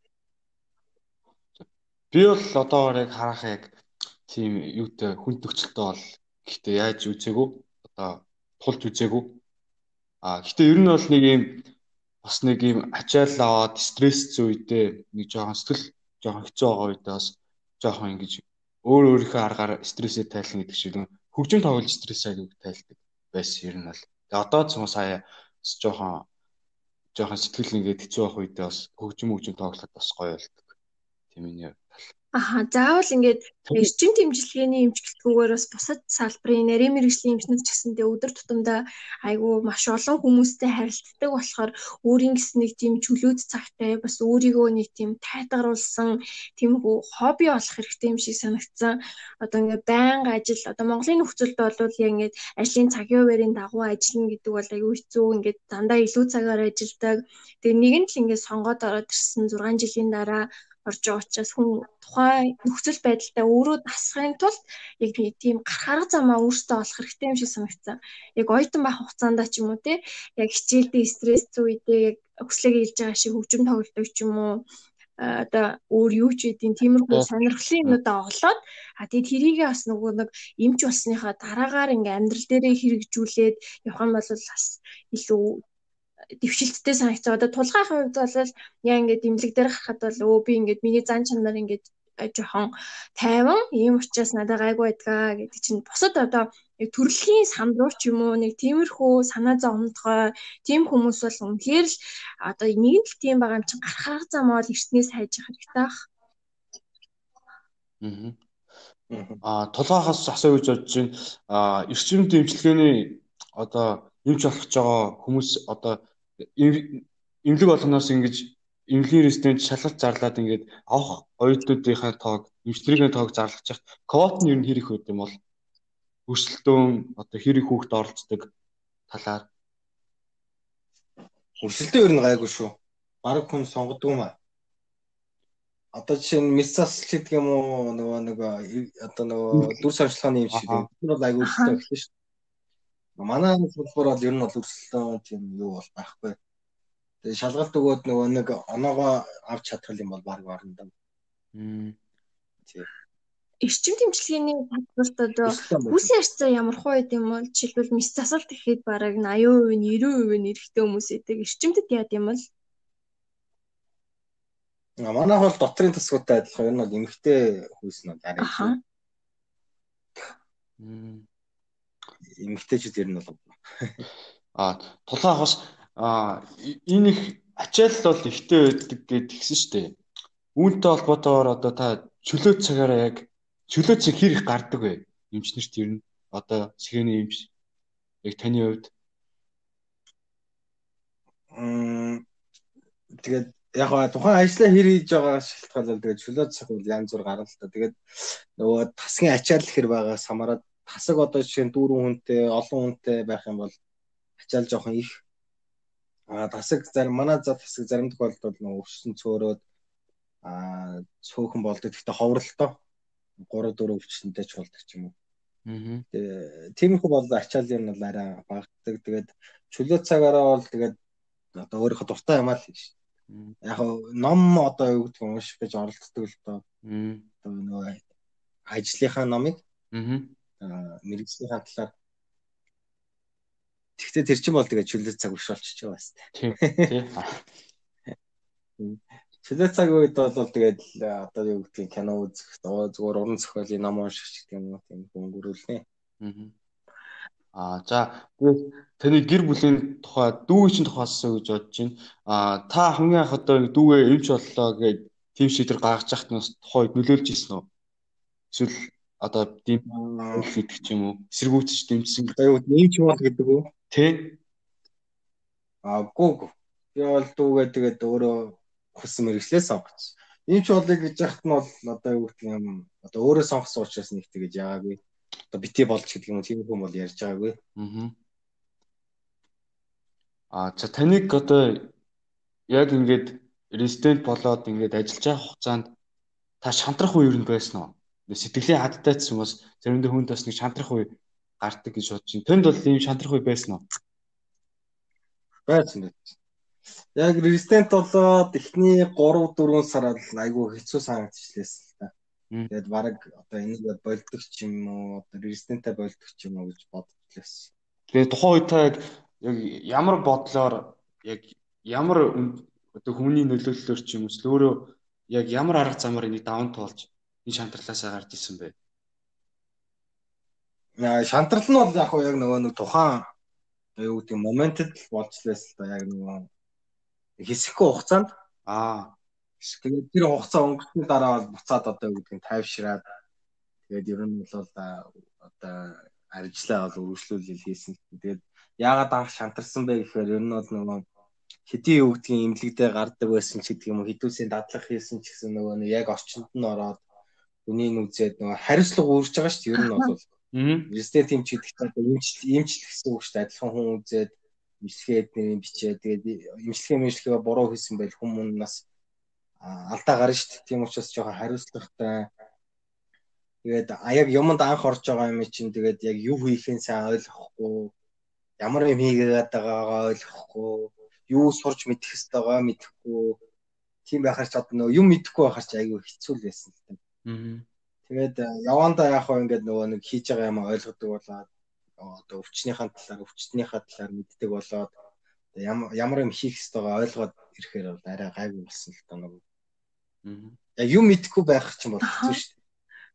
Би бол одоогоор яг харах яг тийм юутай хүн төгчлөлтөө бол гэхдээ яаж үзээгүй одоо тулж үзээгүй. А гэхдээ ер нь бол нэг юм бас нэг юм ачаал аваад стресс зүйдээ нэг жоохон сэтгэл жоохон хэцүү байгаа үедээ бас жоохон ингэж өөр өөрийнхөө аргаар стрессээ тайлах гэдэг шиг хөгжим тоглож стрессээ тайлдаг байсан ер нь бол. Тэгээ одоо ч сая жоохон жоохон сэтгэл ингээд хэцүү байх үедээ бас хөгжим хөгжим тоглоход бас гоё болдог. Тийм ээ. Аха заавал ингээд эрчим тэмчилгээний эмчилгээгээр бас бусад салбарын нарийн мэргэжлийн эмчнэр ч гэсэндээ өдөр тутамдаа айгүй маш олон хүмүүстэй харилцдаг болохоор өөрийн гэсэн нэг тийм чөлөөт цагтай бас өөрийгөө нэг тийм тайтгаруулсан тиймэрхүү хобби олох хэрэгтэй юм шиг санагдсан. Одоо ингээд байнга ажил одоо Монголын нөхцөлд бол яг ингээд ажлын цагийн хуваарийн дагуу ажиллана гэдэг бол айгүй хэцүү ингээд дандаа илүү цагаар ажилладаг. Тэгээ нэг нь л ингээд сонгоод ороод ирсэн зургаан жилийн дараа орж байгаа учраас хүн тухайн нөхцөл байдалтай өөрөө дасахын тулд яг тийм гарах арга замаа өөртөө олох хэрэгтэй юм шиг санагдсан. Яг оюутан байх хугацаанд ч юм уу те яг хичээлдээ стресс үедээ яг өслөг илж байгаа шиг хөгжим тоглодог ч юм уу одоо өөр юу ч үдийн тиймэрхүү сонирхлын юмудаа оглоод а тэгээд тэрийгээ бас нөгөө нэг эмч болсныхаа дараагаар ингээм амьдрал дээрээ хэрэгжүүлээд явах юм бол бас илүү дэвшилттэй санагцаа. Одоо тулгайхын хувьд бол яа ингээд имлэг дээр харахад бол өө би ингээд миний зан чанар ингээд жоохон тайван ийм учраас надад гайгүй байдгаа гэдэг чинь бусад одоо яг төрөлхийн сандруур ч юм уу нэг тиймэрхүү санаа зовлонтгой тийм хүмүүс бол үнэхээр л одоо нэгэн л тийм байгаа юм чинь гарах зам бол эртнээс хайж явах хэрэгтэй бах. Аа. А тулгайхаас асуу гэж бодож байна. А эрчим дэмжлэгээний одоо эмч болох ч байгаа хүмүүс одоо эмнэлэг болгоноос ингэж эмнэлгийн резидент шалгалт зарлаад ингээд авах оюутнуудынхаа тоог, эмчнэрийн тоог зарлах чах квот нь ер нь хэрэг хөт юм бол өрсөлдөөн одоо хэрэг хүүхд оролцдог талаар өрсөлдөөн ер нь гайгүй шүү. Бараг хүн сонгодог юм аа. Одоо жишээ нь мис засал гэдэг юм уу нөгөө нэг одоо нөгөө дүр савчлагын юм шиг тийм бол айгүй өрсөлдөөн өгсөн шүү. Манай салбар бол ер нь бол өрсөлдөөн тийм юу бол байхгүй. Тэгээ шалгалт өгөөд нөгөө нэг оноогоо авч чадах юм бол баг орно даа. Мм. Тийм. Эрчим дэмжлэгээний салбарт одоо хүүсийн арчцаа ямар хуу байд юм бол жишээлбэл мис засалт гэхэд бараг eighty percent, ninety percent эрэгтэй хүмүүс идэг. Эрчимдэд яад юм бол манайх бол дотрийн тасгуудтай адилхан ер нь бол эмэгтэй хүүс нь бол арай илүү. Мм. Эмэгтэйчүүд ер нь бол а тулгайхаас а энэ их ачаал бол ихтэй байдаг гэд гисэн шүү дээ. Үүнтэй холбоотойгоор одоо та чөлөө цагаараа яг чөлөө цаг хэр их гардаг вэ? Эмчнэрт ер нь одоо сэхний эмч яг таны хувьд м тэгээд яг гоо тухайн ажлаа хэр хийж байгаа шалтгаалал тэгээд чөлөө цаг бол янз бүр гарна л та. Тэгээд нөгөө тасгийн ачаал хэр байгаас хамаарат тасаг одоо жишээ нь дүүрэн хүнтэй, олон хүнтэй байх юм бол ачаал жоохон их. А тасаг зарим манай за тасаг зарим тохиолдолд нөгөө өвчсөн цөөрөөд а цөөхөн болдог. Гэхдээ ховролтой three four өвчтөнтэй ч болдог ч юм уу. Аа. Тэгээ тиймэрхүү бол ачаал юм бол арай багтдаг. Тэгээд чөлөө цагаараа бол тэгээд одоо өөрийнхөө дуртай юм аа л гэж. Яг ном одоо юу гэдэг юм унших гэж оролддог л доо. Одоо нөгөө ажлынхаа номыг аа мэрэгжлийн талаар. Тэгтээ тэр чинь бол тэгээд чөлөө цаг биш болчихж байгаа бас. Тийм. Тийм. Чөлөө цаг үед бол тэгээд одоо юу гэдэг кино үзэх, зүгээр уран зохиолын ном унших гэдэг юм уу тийм хөнгөрүүлнэ. Аа за тэгээд таны гэр бүлийн тухай дүүгийн тухай асуу гэж бодож байна. Аа та хамгийн анх одоо дүүгээ эмч боллоо гэж тийм шийдвэр гаргаж яхад нь тухай нөлөөлж ирсэн үү? Эсвэл одоо тийм гэдэг ч юм уу эсэргүүцэж дэмжсэн одоо юу эмч бол гэдэг үү? Тэ? Аа гоо. Би бол дүүгээ тэгээд өөрөө хүссэн мэрэгчлээ сонгоц. Эмч болъё гэж яхад нь бол одоо юу гэдэг юм одоо өөрөө сонгосон учраас нэг тэгэж яагаагүй. Одоо бити болж гэдэг юм уу тийм хүн бол ярьж байгаагүй. Аа. Аа за таныг одоо яг ингээд резидент болоод ингээд ажиллаж байгаа хугацаанд та шантрах үе юу нь байсан уу? Сэтгэлийн хадтай ч юм уус заримдаа хүнд бас нэг шантрах үе гардаг гэж бодож байна. Тэнд бол ийм шантрах үе байсан уу? Байсан байх. Яг резидент болоод эхний three four сард айгүй хэцүү санагдчихлээс л та. Тэгээд баг одоо энийг болдог ч юм уу одоо резиденттэй болдог ч юм уу гэж бодчихлээс. Тэгээд тухайн үед та яг ямар бодлоор яг ямар одоо хүмүүний нөлөөллөөр ч юм уу өөрөө яг ямар арга замаар энийг даван туулж энэ шантралаасаа гарч ирсэн бэ? Яа шантрал нь бол яг яг нөгөө нэг тухайн юу гэдэг моментэд болчихлээс л та яг нөгөө хэсэггүй хугацаанд аа тэгээд тэр хугацаа өнгөрсөний дараа бол буцаад одоо юу гэдэг нь тайвшраад тэгээд ер нь бол одоо арижлаа бол үргэлжлүүлэл хийсэн. Тэгээд яагаад анх шантарсан бэ гэхээр ер нь бол нөгөө хэдий юу гэдгийг имлэгдээ гардаг байсан ч гэдэг юм уу хэдүүсийн дадлах хийсэн ч гэсэн нөгөө нэг яг орчинд нь ороод үнийг үзээд нөгөө хариуцлага үүрж байгаа шүү дээ. Ер нь бол резидент эмч гэдэг чинь эмч эмчл гэсэн үг шүү дээ. Адилхан хүн үзээд имчилгээ эднэрийн бичээ тэгээд имчилгээ мэржлэгээ буруу хийсэн байл хүмүүнээс алдаа гарна шүү дээ. Тийм учраас жоохон хариуцлагатай. Тэгээд яг юмд анх орж байгаа юм чинь тэгээд яг юу хийхээ сайн ойлгохгүй, ямар юм хийгээд байгаагаа ойлгохгүй, юу сурч мэдэх ёстойгоо мэдэхгүй. Тийм байхаар ч одоо нөгөө юм мэдэхгүй байхаар ч айгүй хэцүү л байсан л та. Тэгээд явандаа яг хөө ингээд нөгөө нэг хийж байгаа юм ойлгодог болоод одоо өвчнийхээ талаар өвчтнийхээ талаар мэддэг болоод ямар ямар юм хийх ёстойгоо ойлгоод ирэхээр бол арай гайгүй болсон л та нөгөө. Яг юм мэдэхгүй байх ч юм бол хэцүү шүү дээ.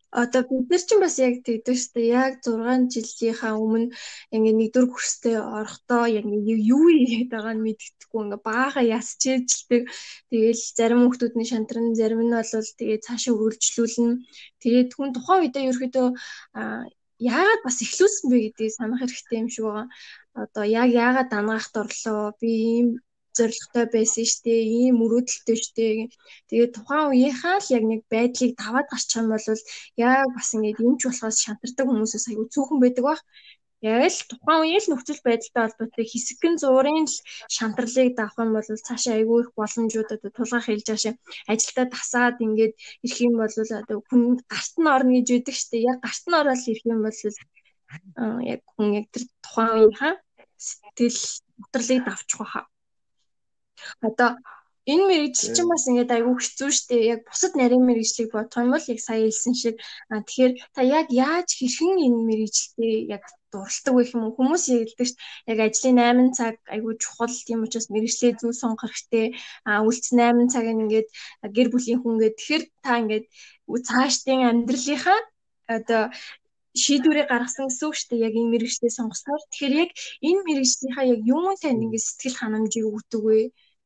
Одоо бид нар чинь бас яг тэгдэг шүү дээ. Яг зургаан жилийнхаа өмнө ингээ нэгдүгээр курстэй орохдоо яг ингээ юу хийгээд байгаа нь мэддэхгүй ингээ баагаа ясчээжлдэг. Тэгээл зарим хүмүүсийн шантран, зарим нь бол тэгээ цаашаа үргэлжлүүлнэ. Тэгээд хүн тухайн үедээ ерөөхдөө яагаад бас эхлүүлсэн бэ гэдгийг санах хэрэгтэй юм шиг байгаа. Одоо яг яагаад дангаахт орлоо? Би ийм зоригтой байсан штэ, ийм мөрөөдөлтэй штэ. Тэгээд тухайн үеийнхаа л яг нэг байдлыг даваад гарчих юм бол яг бас ингэж юмч болохоос шантардаг хүмүүсээс аягүй цөөхөн байдаг баг. Яг л тухайн үеийн л нөхцөл байдалтай холбоотой хэсэгэн зуурын л шантарлыг давах юм бол цаашаа аягүй их боломжуудад тулгаах хэлж байгаа шиг ажилдаа тасаад ингээд ирэх юм бол одоо хүн гарт нь орно гэж үүдэг штэ. Яг гарт нь ороод ирэх юм бол яг хүн яг тэр тухайн үеийнхаа сэтгэл готролыг давчих واخа. Одоо энэ мэрэгжил чинь бас ингээд айгүй хэцүү шттэ. Яг бусад нарийн мэрэгжлийг бодох юм бол яг сая хэлсэн шиг тэгэхээр та яг яаж хэрхэн энэ мэрэгжилтэй яг дуралдаг байх юм уу? Хүмүүс ярьдаг шттэ. Яг ажлын найман цаг айгүй чухал, тийм учраас мэрэгчлээ зүү сонгох хэрэгтэй. А үлдсэн найман цаг ингээд гэр бүлийн хүн ингээд тэгэхээр та ингээд цаашдын амьдралынхаа одоо шийдвэрээ гаргасан гэсэн үг шүү дээ. Яг энэ мэрэгчлээ сонгосноор. Тэгэхээр яг энэ мэрэгжлийнхаа яг юм танд ингээд сэтгэл ханамжийг өгдөг вэ?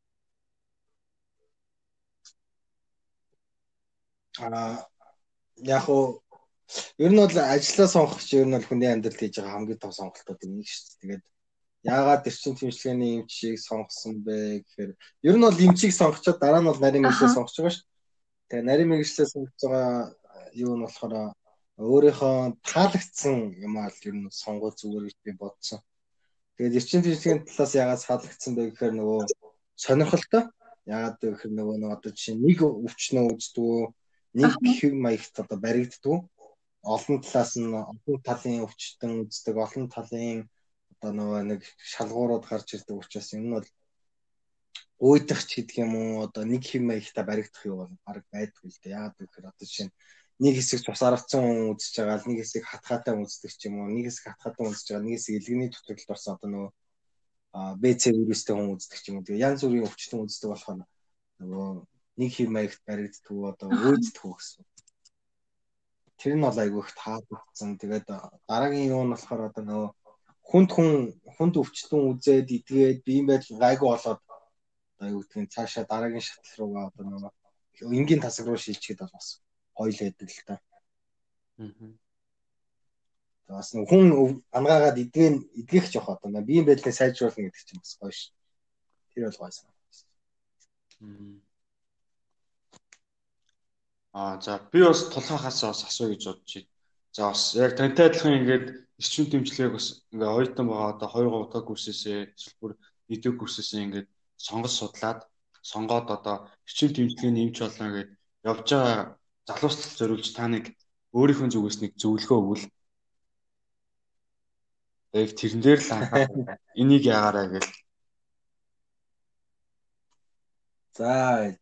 А яг уу ер нь бол ажлаа сонгох чинь ер нь бол хүний амьдралд хийж байгаа хамгийн том сонголтууд нэг шүү дээ. Тэгээд яагаад эрчим тэмцлэгээний эмчийг сонгосон бэ гэхээр ер нь бол эмчийг сонгочоод дараа нь бол нарийн мэргэжлээ сонгож байгаа шүү дээ. Тэгээд нарийн мэргэжлээ сонгож байгаа юу нь болохоор өөрийнхөө таалагдсан юм аа л ер нь сонгох зүгээр гэж би бодсон. Тэгээд эрчим тэмцлэгийн талаас яагаад таалагдсан бэ гэхээр нөгөө сонирхолтой. Яагаад гэхээр нөгөө нэг одоо жишээ нэг өвчнөө үздэг, нэг хэв маягт одоо баригддаг. Олон талаас нь олон талын өвчтөн үздэг, олон талын одоо нөгөө нэг шалгуурууд гарч ирдэг учраас энэ нь бол уйдах ч гэдэг юм уу, одоо нэг хэв маягта баригдах юм бол баг байдгүй л дээ. Яагаад гэхээр одоо жишээ нь нэг хэсэг цус аргацсан хүн үзэж байгаа, нэг хэсэг хатгаатай үздэг ч юм уу, нэг хэсэг хатгаатай үзэж байгаа, нэг хэсэг илгэний төтөлд орсон одоо нөгөө а бэ цэ вирустэй хүн үздэг ч юм уу. Тэгээ янз бүрийн өвчтөн үздэг болохоор нөгөө нэг хэв маягт баригддаг одоо өөддөг гэсэн. Тэр нь бол айгүй их таалагдсан. Тэгээд дараагийн юу нь болохоор одоо нөгөө хүнд хүн хүнд өвчтөн үзээд идгээд биеийн байдал гайгүй болоод одоо юу гэдгийг цаашаа дараагийн шатлал руугаа одоо нөгөө энгийн тасаг руу шилжихэд бол бас гоё л байдаг л та. Аа. Бас хүн ангаагаад идгэн идгэх жоох одоо биеийн байдлыг сайжруулна гэдэг чинь бас гоё ш. Тэр бол гоё санагдсан. Аа за би бас тулхаахаас бас асууя гэж бодож байна. За бас яг тантай адилхан ингээд эрчим тэмцлэгийг бас ингээ оюутан байгаа одоо хоёр гутаа курсээсээ эсвэл нэгдүгээр курсээсээ ингээд сонгож судлаад сонгоод одоо эрчим тэмцлэгийн нэмж болно гэд явж байгаа залуустал зориулж та нэг өөрийнхөө зүгээс нэг зөвлөгөө өгвөл яг тэрэн дээр л анхаарах. Энийг яагаараа гэл. За.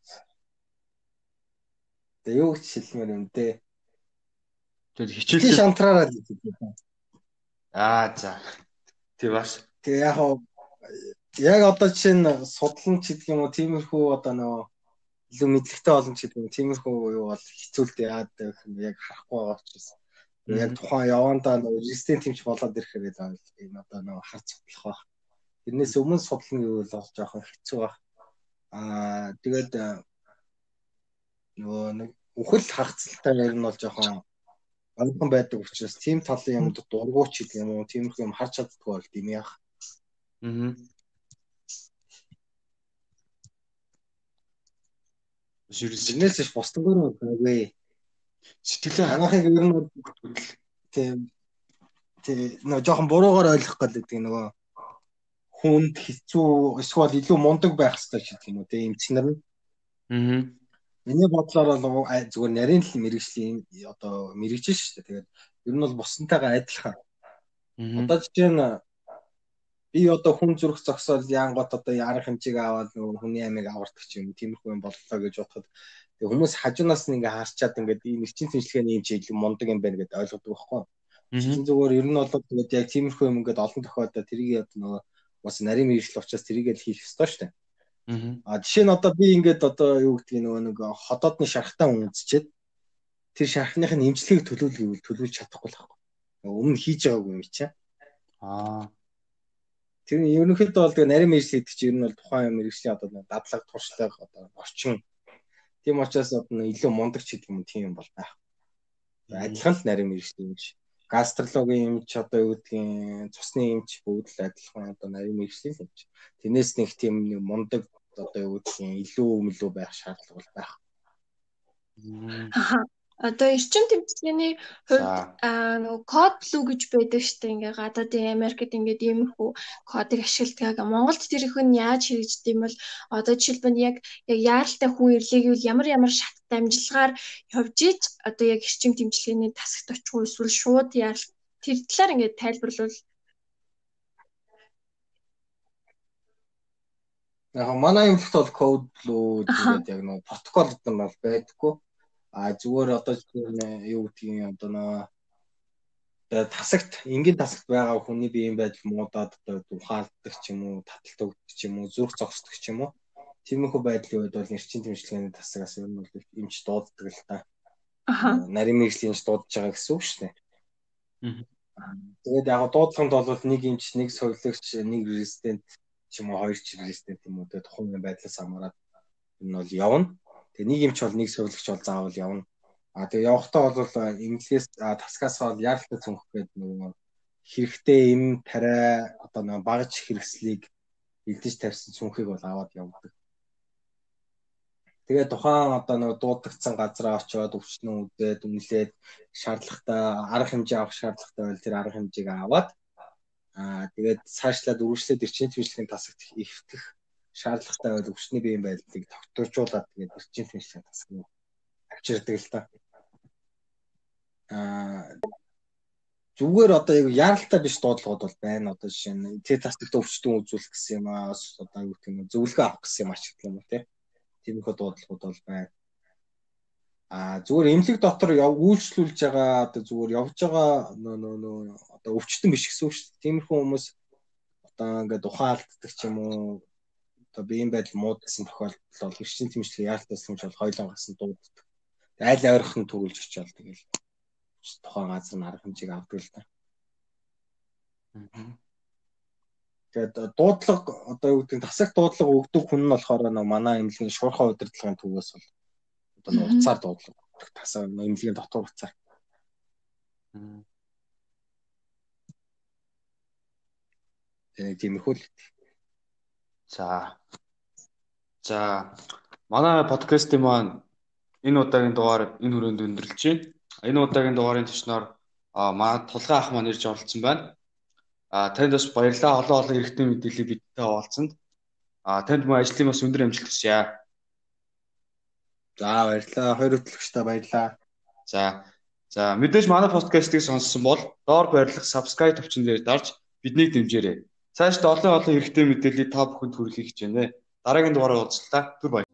Тэ юу гэж хэлмээр юм те. Тэр хичээлээ шантраараа л хэлээ. Аа за. Тэг бас. Тэг яг яг одоо жишээ нь судлан ч гэдэг юм уу тиймэрхүү одоо нөгөө илүү мэдлэгтэй олон ч гэдэг юм тиймэрхүү юу бол хэцүүлдэ яад яг харахгүй байгаа учраас яг тухайн явандаа нөгөө резистент тэмч болоод ирэхээр л энэ одоо нөгөө харц судлах баг. Тэрнээс өмнө судлах гэвэл бол жоохон хэцүү баг. Аа тэгээд нөгөө нэг үхэл хагцлалтай ер нь бол жоохон онхон байдаг учраас тийм талын юмд дургуйч гэдэг юм уу тиймэрхүү юм харж чаддгүй бол тийм яах. Аа. Тэрнээс ч бусдгаар үгүй. Сэтгэлээ анхыг ер нь тийм тийм нөө жоохон буруугаар ойлгох гэдэг нөгөө хүнд хэцүү эсвэл илүү мундаг байх хэрэгтэй гэдэг юм уу тийм эмч нар нь. Аа. Миний бодлоор бол зүгээр нарийн л мэрэгжлийн одоо мэрэгжил шүү дээ. Тэгээд ер нь бол бусантайгаа адилхан. Одоо жишээ нь би одоо хүн зүрх зогсоол янгот одоо ярах хэмжээг аваад нөгөө хүний амийг авардаг ч юм тиймэрхүү юм боллоо гэж бодоход тэгээ хүмүүс хажуунаас нь ингээ харчаад ингээд ийм эрчим тэмцлэгээний юм чи илүү мундаг юм байна гэдээ ойлгодог байхгүй. Чинь зүгээр ер нь бол тэгээд яг тиймэрхүү юм ингээд олон тохиолдолд тэрийг нөгөө бас нарийн мэрэгжил учраас тэрийг л хийх ёстой шүү дээ. А жишээ нь одоо би ингээд одоо юу гэдгийг нөгөө нэг ходоодны шархтаа хүн үзчихэд тэр шархныхын эмчилгээг төлөөлөх төлөвлөж чадахгүй л байхгүй. Өмнө хийж байгаагүй юм чинь. Аа. Тэр нь ерөнхийдөө бол тэгээ нарийн мэргэжил гэдэг чинь ер нь бол тухайн мэргэжлийн одоо дадлаг, туршлага, одоо орчин. Тийм учраас одоо илүү мундаг ч гэдэг юм тийм юм бол байх. Адилхан л нарийн мэргэжил юмж. Гастрологийн эмч одоо юу гэдгийг цусны эмч бүгд л адилхан одоо нарийн мэргэжил юмч. Тэрнээс нэг тийм нэг мундаг одоо юу гэдгийг илүү мөлөө байх шаардлага байх. Аха. Одоо эрчим тэмцлэгийн хувьд аа нөгөө код блүү гэж байдаг штэ ингээ гадаадын Америкт ингээд иймэрхүү кодыг ашигладаг. Монголд тэр их нь яаж хэрэгждэг юм бол одоо жишээлбэл яг яг яаралтай хүн ирлээ гэвэл ямар ямар шат дамжлагаар явж иж одоо яг эрчим тэмцлэгийн тасагт очих уу эсвэл шууд яарал тэр талаар ингээд тайлбарлавал яг манай юмлахт бол код блүү гэдэг яг нөгөө протокол гэдэг нь бол байдаггүй. А зүгээр одоо юу гэдгийг одоо нөө тасагт энгийн тасагт байгаа хүний биеийн байдал муудаад одоо ухаалдаг ч юм уу, таталт өгдөг ч юм уу, зүрх зогсдог ч юм уу. Тиймэрхүү байдлын үед бол эрчим тэмцлэгийн тасагаас ер нь бол эмч дууддаг л та. аха Нарийн мэргэжлийн эмч дуудаж байгаа гэсэн үг шүү дээ. Тэгээд яг дуудлаганд бол нэг эмч, нэг совилогч, нэг резидент ч юм уу, хоёр ч резидент юм уу тэгээд тухайн байдлаас хамаарат энэ бол явна. Тэгээ нэг эмч бол нэг совилогч бол заавал явна. А тэгээ явахдаа бол эмнэлгээс тасгаас бол яаралтай цүнх гэдэг нөгөө хэрэгтэй эм тариа одоо нэг багаж хэрэгслийг бэлдэж тавьсан цүнхийг бол аваад явдаг. Тэгээ тухайн одоо нэг дуудагдсан газараа очиод өвчнөө үзээд үнэлээд шаардлагатай арга хэмжээ авах шаардлагатай бол тэр арга хэмжээг аваад аа тэгээд цаашлаад үргэлжлээд эрчим тэмцлэгийн тасагт эвтэх шаардлагатай бол өвчний биеийн байдлыг тогтворжуулаад тэгээд эрчим тэмцлэгийн тасаг авчирдаг л та. Аа зүгээр одоо яг яаралтай биш дуудлагууд бол байна. Одоо жишээ нь тэр тасагт өвчтөн үзүүлэх гэсэн юм аа одоо юу гэх юм зөвлөгөө авах гэсэн юм ач гэх юм уу тий. Тиймэрхүү дуудлагууд бол байна. Аа зүгээр эмнэлэг дотор үйлчлүүлж байгаа одоо зүгээр явж байгаа нөө нөө одоо өвчтөн биш гэсэн үг шүү дээ. Тиймэрхүү хүмүүс одоо ингээд ухаалддаг ч юм уу одоо биеийн байдал муудсан тохиолдолд бол эрчим тэмцлийн яаралтай хүмүүс бол хойлон гасан дууддаг. Айл ойрхон төрүүлж очиод тэгэл тухайн газар нь арга хэмжээг авдаг л та. Тэгээд дуудлага одоо юу гэдэг тасагт дуудлага өгдөг хүн нь болохоор манай эмнэлгийн шуурхай удирдлагын төвөөс бол одоо нэг уцаар дуудлага өгдөг тасаг эмнэлгийн дотор уцаар. Тэгээ тиймэрхүү л. За. За. Манай подкастын маань энэ удаагийн дугаар энэ хүрээнд өндөрлөж байна. Энэ удаагийн дугаарын төчнөөр манай тулгай ах маань ирж оролцсон байна. А танд бас баярлалаа. Олон олон хэрэгтэй мэдээлэл бидтэй хуваалцсанд. А танд мөн ажлын бас өндөр амжилт хүсье. За баярлалаа. Хоёр хөтлөгчтэй баярлалаа. За. За мэдээж манай подкастыг сонссон бол доор байрлах subscribe төвчөн дээр дарж биднийг дэмжээрэй. Цаашд олон олон хэрэгтэй мэдээллийг та бүхэнд хүргэхийг хичээнэ. Дараагийн дугаараар уулзлаа. Түр баяр.